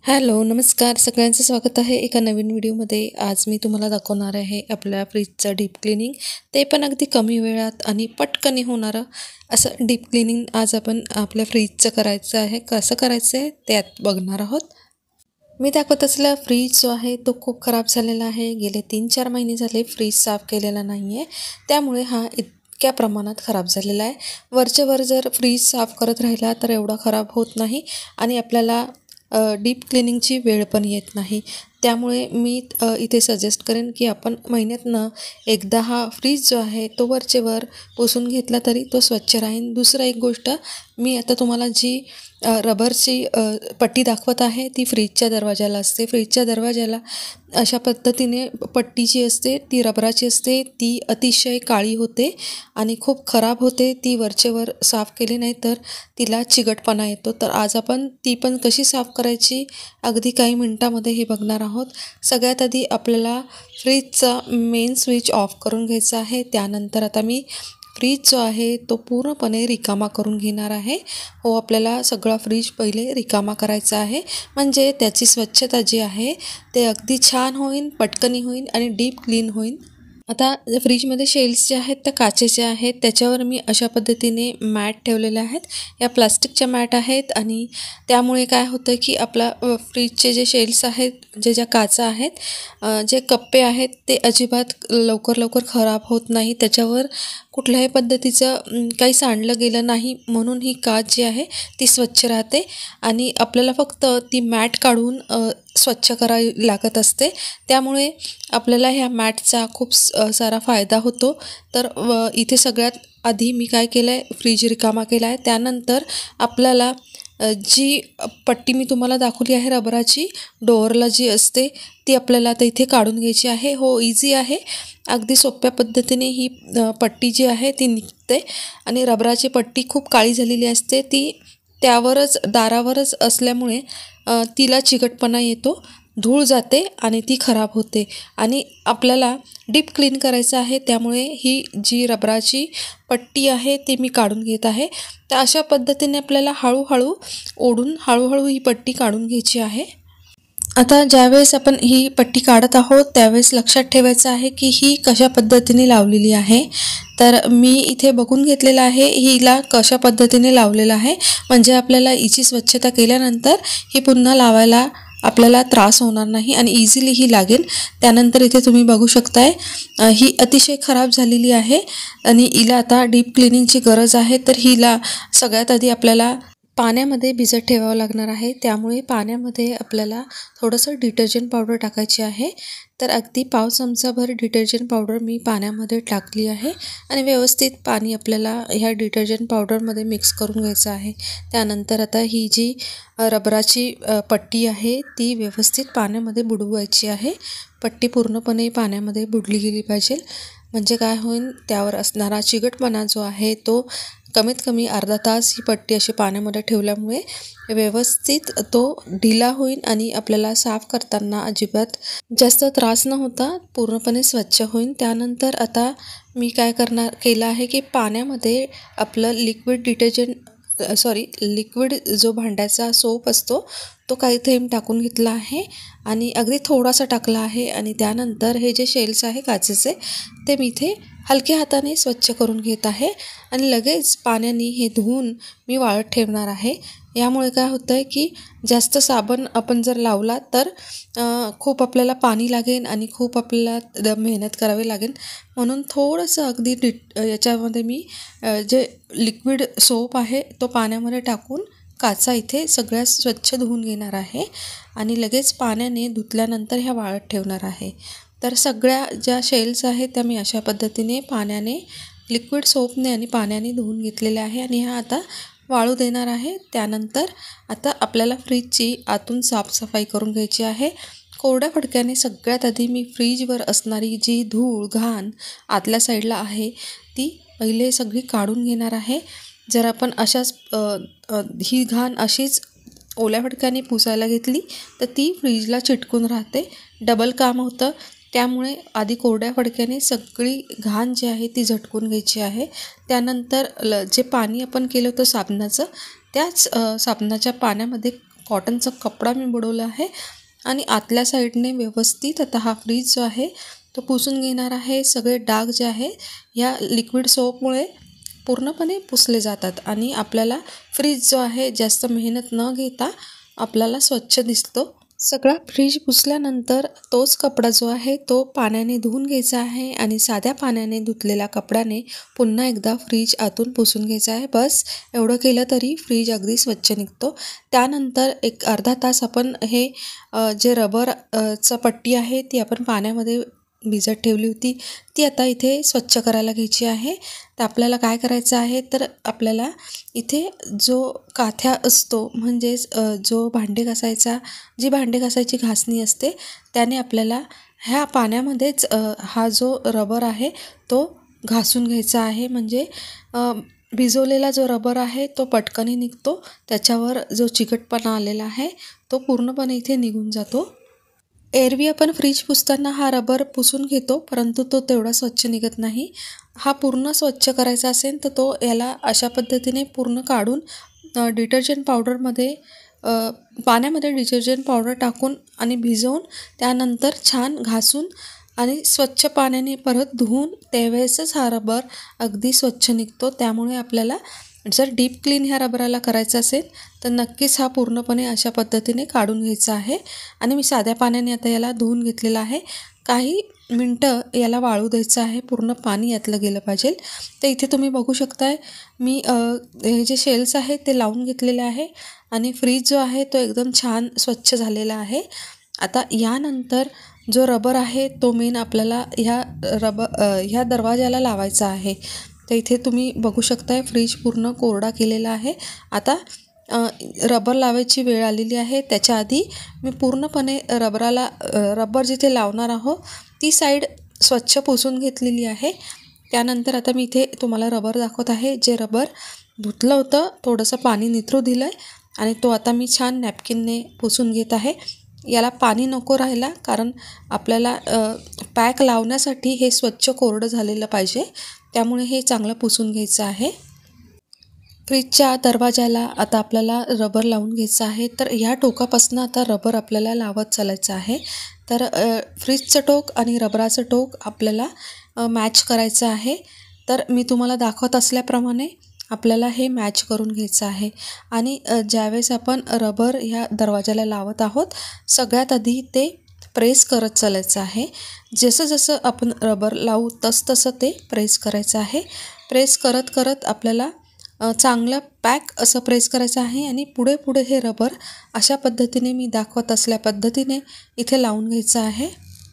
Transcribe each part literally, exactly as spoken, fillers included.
Hello नमस्कार सगळ्यांचं स्वागत आहे एका नवीन व्हिडिओमध्ये। आज मी तुम्हाला दाखवणार आहे आपल्या फ्रीजचं डीप क्लिनिंग, ते पण अगदी कमी वेळात आणि पटकन होणारं असं डीप क्लिनिंग आज आपण आपल्या फ्रीजचं करायचं आहे। कसं करायचं आहे त्यात बघणार आहोत। मी दाखवत असलेला फ्रीज जो आहे तो खूप खराब झालेला आहे। गेले तीन चार महिने झाले फ्रीज साफ केलेला नाही आहे, त्यामुळे हा इतक्या प्रमाणात खराब झालेला आहे। वरचे वर जर फ्रीज साफ करत राहिला तर एवढा खराब होत नाही आणि आपल्याला डीप क्लिनिंगची वेळ पण येत नाही। त्यामुळे मी इथे सजेस्ट करेन की आपण महिन्यातनं एकदा हा फ्रीज जो आहे तो वरचे वर पुसून घेतला तरी तो स्वच्छ राहील। दुसरा एक गोष्ट, मी आता तुम्हाला जी रबरची पट्टी दाखवत आहे ती फ्रीजच्या दरवाजाला असते। फ्रीजच्या दरवाजाला अशा पद्धतीने पट्टी जी असते ती रबराची असते, ती अतिशय काळी होते आणि खूप खराब होते। ती वरचे वर साफ केली नाही तर तिला चिकटपणा येतो। तर आज आपण ती पण कशी साफ करायची अगदी काही मिनिटांमध्ये हे बघणार आहोत। सगळ्यात आधी आपल्याला फ्रीजचा मेन स्विच ऑफ करून घ्यायचा आहे। त्यानंतर आता मी फ्रीज जो आहे तो पूर्णपणे रिकामा करून घेणार आहे। हो, आपल्याला सगळा फ्रीज पहिले रिकामा करायचा आहे, म्हणजे त्याची स्वच्छता जी आहे ते अगदी छान होईल, पटकनी होईल आणि डीप क्लीन होईल। आता फ्रीजमध्ये शेल्स जे आहेत त्या काचेचे आहेत, त्याच्यावर मी अशा पद्धतीने मॅट ठेवलेले आहेत। या प्लास्टिकच्या मॅट आहेत आणि त्यामुळे काय होतं की आपला फ्रीजचे जे शेल्स आहेत, जे ज्या काचा आहेत, जे कप्पे आहेत ते अजिबात लवकर लवकर खराब होत नाही। त्याच्यावर कुठल्याही पद्धतीचं काही सांडलं गेलं नाही, म्हणून ही काच जी आहे ती स्वच्छ राहते आणि आपल्याला फक्त ती मॅट काढून स्वच्छ करावी लागत असते। त्यामुळे आपल्याला ह्या मॅटचा खूप सारा फायदा होतो। तर इथे सगळ्यात आधी मी काय केलं आहे, फ्रीज रिकामा केला आहे। त्यानंतर आपल्याला जी पट्टी मी तुम्हाला दाखवली आहे रबराची डोअरला जी असते ती आपल्याला आता इथे काढून घ्यायची आहे। हो, इझी आहे, अगदी सोप्या पद्धतीने ही पट्टी जी आहे ती निघते आणि रबराची पट्टी खूप काळी झालेली असते, ती त्यावरच दारावरच असल्यामुळे तिला चिकटपणा येतो, धूळ जाते आणि ती खराब होते आणि आपल्याला डीप क्लीन करायचं आहे। त्यामुळे ही जी रबराची पट्टी आहे ती मी काढून घेत आहे। तर अशा पद्धतीने आपल्याला हळूहळू ओढून हळूहळू ही पट्टी काढून घ्यायची आहे। आता ज्यावेळेस आपण ही पट्टी काढत आहोत त्यावेळेस लक्षात ठेवायचं आहे की ही कशा पद्धतीने लावलेली आहे। तर मी इथे बघून घेतलेलं आहे हिला कशा पद्धतीने लावलेलं आहे, म्हणजे आपल्याला हिची स्वच्छता केल्यानंतर ही पुन्हा लावायला आपल्याला त्रास होणार नाही आणि इझिली ही लागेल। त्यानंतर इथे तुम्ही बघू शकताय ही अतिशय खराब झालेली आहे आणि हिला आता डीप क्लिनिंगची गरज आहे। तर हिला सगळ्यात आधी आपल्याला पाण्यामध्ये भिजत ठेवावं लागणार आहे। त्यामुळे पाण्यामध्ये आपल्याला थोडंसं डिटर्जंट पावडर टाकायची आहे। तर अगदी पाव चमचाभर डिटर्जंट पावडर मी पाण्यामध्ये टाकली आहे आणि व्यवस्थित पाणी आपल्याला ह्या डिटर्जंट पावडरमध्ये मिक्स करून घ्यायचं आहे। त्यानंतर आता ही जी रबराची पट्टी आहे ती व्यवस्थित पाण्यामध्ये बुडवायची आहे। पट्टी पूर्णपणे पाण्यामध्ये बुडली गेली पाहिजे, म्हणजे काय होईल, त्यावर असणारा चिकटपणा जो आहे तो कमीत कमी अर्धा तास ही पट्टी अशी पाण्यामध्ये ठेवल्यामुळे व्यवस्थित तो ढिला होईल आणि आपल्याला साफ करताना अजिबात जास्त त्रास न होता पूर्णपणे स्वच्छ होईल। त्यानंतर आता मी काय करणार केलं आहे की पाण्यामध्ये आपलं लिक्विड डिटर्जंट सॉरी लिक्विड जो भांड्याचा सोप असतो तो काही थेंब टाकून घेतला आहे आणि अगदी थोडासा टाकला आहे आणि त्यानंतर हे जे शेल्स आहे काचेचे ते मी इथे हलक्या हाताने स्वच्छ करून घेत आहे आणि लगेच पाण्याने हे धुवून मी वाळत ठेवणार आहे। यामुळे काय होतं आहे की जास्त साबण आपण जर लावला तर खूप आपल्याला पाणी लागेल आणि खूप आपल्याला मेहनत करावी लागेल, म्हणून थोडंसं अगदी डिट याच्यामध्ये मी जे लिक्विड सोप आहे तो पाण्यामध्ये टाकून काचा इथे सगळ्या स्वच्छ धुवून घेणार आहे आणि लगेच पाण्याने धुतल्यानंतर ह्या वाळत ठेवणार आहे। तर सगळ्या ज्या शेल्स आहेत त्या मी अशा पद्धतीने पाण्याने लिक्विड सोपने आणि पाण्याने धुवून घेतलेल्या आहे आणि ह्या आता वाळू देणार आहे। त्यानंतर आता आपल्याला फ्रीजची आतून साफसफाई करून घ्यायची आहे। कोरड्या फडक्याने सगळ्यात आधी मी फ्रीजवर असणारी जी धूळ घाण आतल्या साईडला आहे ती पहिले सगळी काढून घेणार आहे। जर आपण अशाच ही घाण अशीच ओल्या फडक्याने पुसायला घेतली तर ती फ्रीजला चिटकून राहते, डबल काम होतं। त्यामुळे आधी कोरड्या फडक्याने सगळी घाण जी आहे ती झटकून घ्यायची आहे। त्यानंतर ल जे पाणी आपण केलं होतं साबणाचं त्याच साबणाच्या पाण्यामध्ये कॉटनचा कपडा मी बुडवला आहे आणि आतल्या साईडने व्यवस्थित आता हा फ्रीज जो आहे तो पुसून घेणार आहे। सगळे डाग जे आहे या लिक्विड सोपमुळे पूर्णपणे पुसले जातात आणि आपल्याला फ्रीज जो आहे जास्त मेहनत न घेता आपल्याला स्वच्छ दिसतो। सगळा फ्रीज पुसल्यानंतर तोच कपडा जो आहे तो पाण्याने धुवून घ्यायचा आहे आणि साध्या पाण्याने धुतलेल्या कपड्याने पुन्हा एकदा फ्रीज आतून पुसून घ्यायचा आहे। बस एवढं केलं तरी फ्रीज अगदी स्वच्छ निघतो। त्यानंतर एक अर्धा तास आपण हे जे रबर चा पट्टी आहे ती आपण पाण्यामध्ये भिजत ठेवली होती ती आता इथे स्वच्छ करायला घ्यायची आहे। तर आपल्याला काय करायचं आहे तर आपल्याला इथे जो काथ्या असतो म्हणजेच जो भांडे घासायचा जी भांडे घासायची घासणी असते त्याने आपल्याला ह्या पाण्यामध्येच हा जो रबर आहे तो घासून घ्यायचा आहे। म्हणजे भिजवलेला जो रबर आहे तो पटकन निघतो, त्याच्यावर जो चिकटपणा आलेला आहे तो पूर्णपणे इथे निघून जातो। एरवी आपण फ्रीज पुसताना हा रबर पुसून घेतो परंतु तो तेवढा स्वच्छ निघत नाही। हा पूर्ण स्वच्छ करायचा असेल तर तो याला अशा पद्धतीने पूर्ण काढून डिटर्जंट पावडरमध्ये पाण्यामध्ये डिटर्जंट पावडर टाकून आणि भिजवून त्यानंतर छान घासून आणि स्वच्छ पाण्याने परत धुवून त्यावेळेसच हा रबर अगदी स्वच्छ निघतो। त्यामुळे आपल्याला जर डीप क्लीन ह्या रबराला करायचं असेल तर नक्कीच हा पूर्णपणे अशा पद्धतीने काढून घ्यायचा आहे। आणि मी साध्या पाण्याने आता याला धुवून घेतलेला आहे। काही मिनटं याला वाळू द्यायचं आहे, पूर्ण पाणी यातलं गेलं पाहिजे। तर इथे तुम्ही बघू शकताय मी हे जे शेल्स आहेत ते लावून घेतलेले आहे आणि फ्रीज जो आहे तो एकदम छान स्वच्छ झालेला आहे। आता यानंतर जो रबर आहे तो मेन आपल्याला ह्या रबर ह्या दरवाजाला लावायचा आहे। तर इथे तुम्ही बघू शकताय फ्रीज पूर्ण कोरडा केलेला आहे। आता रबर लावायची वेळ आलेली आहे। त्याच्या आधी मी पूर्णपणे रबराला रबर जिथे लावणार आहो ती साईड स्वच्छ पुसून घेतलेली आहे। त्यानंतर आता मी इथे तुम्हाला रबर दाखवत आहे। जे रबर धुतलं होतं थोडंसं पाणी निथरू दिलं आहे आणि तो आता मी छान नॅपकिनने पुसून घेत आहे। याला पाणी नको राहिला कारण आपल्याला पॅक लावण्यासाठी हे स्वच्छ कोरडं झालेलं पाहिजे, त्यामुळे हे चांगलं पुसून घ्यायचं आहे। फ्रीजच्या दरवाजाला आता आपल्याला रबर लावून घ्यायचं आहे। तर ह्या टोकापासून आता रबर आपल्याला लावत चालायचं आहे। तर फ्रीजचं टोक आणि रबराचं टोक आपल्याला मॅच करायचं आहे। तर मी तुम्हाला दाखवत असल्याप्रमाणे आपल्याला हे मॅच करून घ्यायचं आहे। आणि ज्यावेळेस आपण रबर ह्या दरवाजाला लावत आहोत सगळ्यात आधी ते प्रेस करत चालायचं आहे। जसं जसं आपण रबर लावू तसं तसं ते प्रेस करायचं आहे। प्रेस करत करत आपल्याला चांगलं पॅक असं प्रेस करायचं आहे आणि पुढे पुढे हे रबर अशा पद्धतीने मी दाखवत असल्या पद्धतीने इथे लावून घ्यायचं आहे।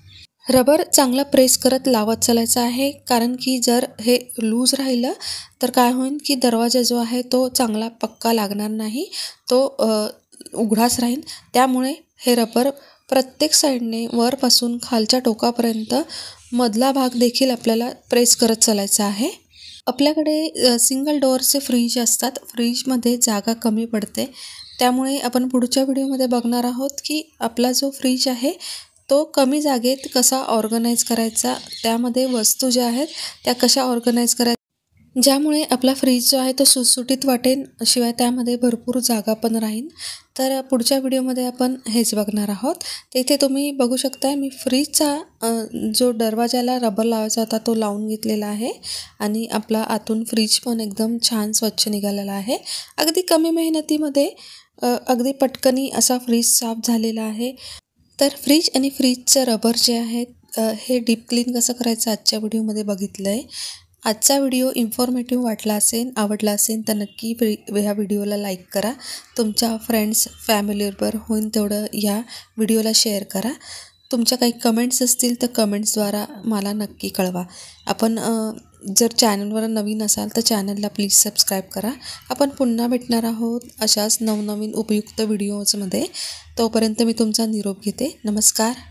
रबर चांगला प्रेस करत लावत चालायचं आहे, कारण की जर हे लूज राहिलं तर काय होईल की दरवाजा जो आहे तो चांगला पक्का लागणार नाही, तो उघडाच राहील। त्यामुळे हे रबर प्रत्येक साईडने वरपासून खालच्या टोकापर्यंत मधला भाग देखील आपल्याला प्रेस करत चालायचा आहे। आपल्याकडे सिंगल डोअरचे फ्रीज असतात, फ्रीजमध्ये जागा कमी पडते, त्यामुळे आपण पुढच्या व्हिडिओमध्ये बघणार आहोत की आपला जो फ्रीज आहे तो कमी जागेत कसा ऑर्गनाईज करायचा, त्यामध्ये वस्तू ज्या आहेत त्या कशा ऑर्गनाईज करायच्या ज्यामुळे आपला फ्रीज जो आहे तो सुटसुटीत वाटेल, शिवाय त्यामध्ये भरपूर जागा पण राहील। तर पुढच्या व्हिडिओमध्ये आपण हेच बघणार आहोत। तर इथे तुम्ही बघू शकता मी फ्रीजचा जो दरवाजाला रबर लावायचा होता तो लावून घेतलेला आहे आणि आपला आतून फ्रीज पण एकदम छान स्वच्छ निघालेला आहे। अगदी कमी मेहनतीमध्ये अगदी पटकनी असा फ्रीज साफ झालेला आहे। तर फ्रीज आणि फ्रीजचं रबर जे आहेत हे डीप क्लीन कसं करायचं आजच्या व्हिडिओमध्ये बघितलं आहे। आजचा व्हिडिओ इन्फॉर्मेटिव्ह वाटला असेल, आवडला असेल तर नक्की ह्या व्हिडिओला लाईक करा। तुमच्या फ्रेंड्स फॅमिलीबरोबर होईल तेवढं ह्या व्हिडिओला शेअर करा। तुमच्या काही कमेंट्स असतील तर कमेंट्सद्वारा मला नक्की कळवा। आपण जर चॅनलवर नवीन असाल तर चॅनलला प्लीज सबस्क्राईब करा। आपण पुन्हा भेटणार आहोत अशाच नवनवीन उपयुक्त व्हिडिओजमध्ये। तोपर्यंत मी तुमचा निरोप घेते। नमस्कार।